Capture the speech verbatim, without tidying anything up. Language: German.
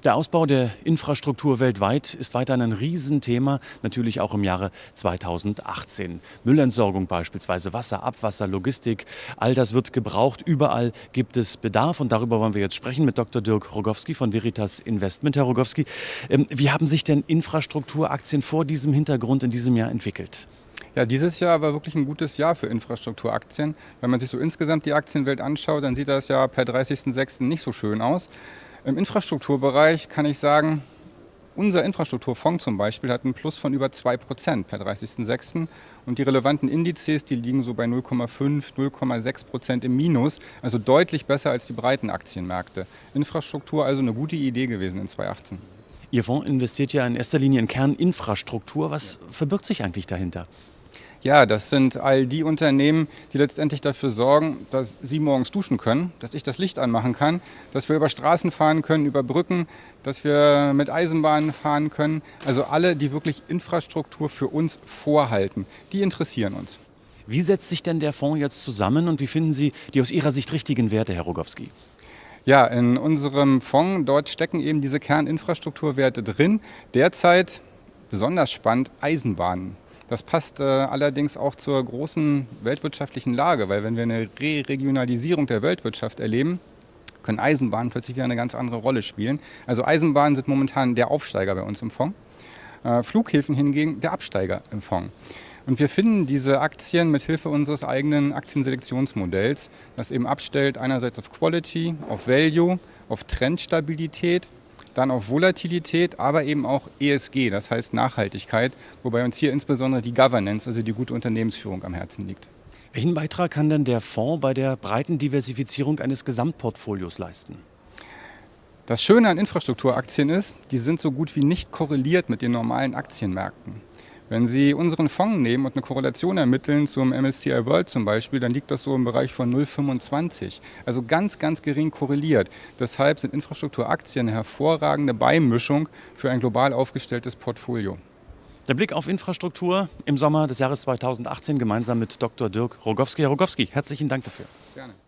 Der Ausbau der Infrastruktur weltweit ist weiterhin ein Riesenthema, natürlich auch im Jahre zweitausendachtzehn. Müllentsorgung beispielsweise, Wasser, Abwasser, Logistik, all das wird gebraucht. Überall gibt es Bedarf und darüber wollen wir jetzt sprechen mit Doktor Dirk Rogowski von Veritas Investment. Herr Rogowski, ähm, wie haben sich denn Infrastrukturaktien vor diesem Hintergrund in diesem Jahr entwickelt? Ja, dieses Jahr war wirklich ein gutes Jahr für Infrastrukturaktien. Wenn man sich so insgesamt die Aktienwelt anschaut, dann sieht das ja per dreißigsten sechsten nicht so schön aus. Im Infrastrukturbereich kann ich sagen, unser Infrastrukturfonds zum Beispiel hat einen Plus von über zwei Prozent per dreißigsten sechsten und die relevanten Indizes, die liegen so bei null Komma fünf, null Komma sechs Prozent im Minus, also deutlich besser als die breiten Aktienmärkte. Infrastruktur also eine gute Idee gewesen in zweitausendachtzehn. Ihr Fonds investiert ja in erster Linie in Kerninfrastruktur. Was verbirgt sich eigentlich dahinter? Ja, das sind all die Unternehmen, die letztendlich dafür sorgen, dass Sie morgens duschen können, dass ich das Licht anmachen kann, dass wir über Straßen fahren können, über Brücken, dass wir mit Eisenbahnen fahren können. Also alle, die wirklich Infrastruktur für uns vorhalten, die interessieren uns. Wie setzt sich denn der Fonds jetzt zusammen und wie finden Sie die aus Ihrer Sicht richtigen Werte, Herr Rogowski? Ja, in unserem Fonds, dort stecken eben diese Kerninfrastrukturwerte drin. Derzeit, besonders spannend, Eisenbahnen. Das passt äh, allerdings auch zur großen weltwirtschaftlichen Lage, weil wenn wir eine Re-Regionalisierung der Weltwirtschaft erleben, können Eisenbahnen plötzlich wieder eine ganz andere Rolle spielen. Also Eisenbahnen sind momentan der Aufsteiger bei uns im Fonds, äh, Flughäfen hingegen der Absteiger im Fonds. Und wir finden diese Aktien mit Hilfe unseres eigenen Aktienselektionsmodells, das eben abstellt einerseits auf Quality, auf Value, auf Trendstabilität, dann auf Volatilität, aber eben auch E S G, das heißt Nachhaltigkeit, wobei uns hier insbesondere die Governance, also die gute Unternehmensführung am Herzen liegt. Welchen Beitrag kann denn der Fonds bei der breiten Diversifizierung eines Gesamtportfolios leisten? Das Schöne an Infrastrukturaktien ist, die sind so gut wie nicht korreliert mit den normalen Aktienmärkten. Wenn Sie unseren Fonds nehmen und eine Korrelation ermitteln zum M S C I World zum Beispiel, dann liegt das so im Bereich von null Komma fünfundzwanzig. Also ganz, ganz gering korreliert. Deshalb sind Infrastrukturaktien eine hervorragende Beimischung für ein global aufgestelltes Portfolio. Der Blick auf Infrastruktur im Sommer des Jahres zweitausendachtzehn gemeinsam mit Doktor Dirk Rogowski. Herr Rogowski, herzlichen Dank dafür. Gerne.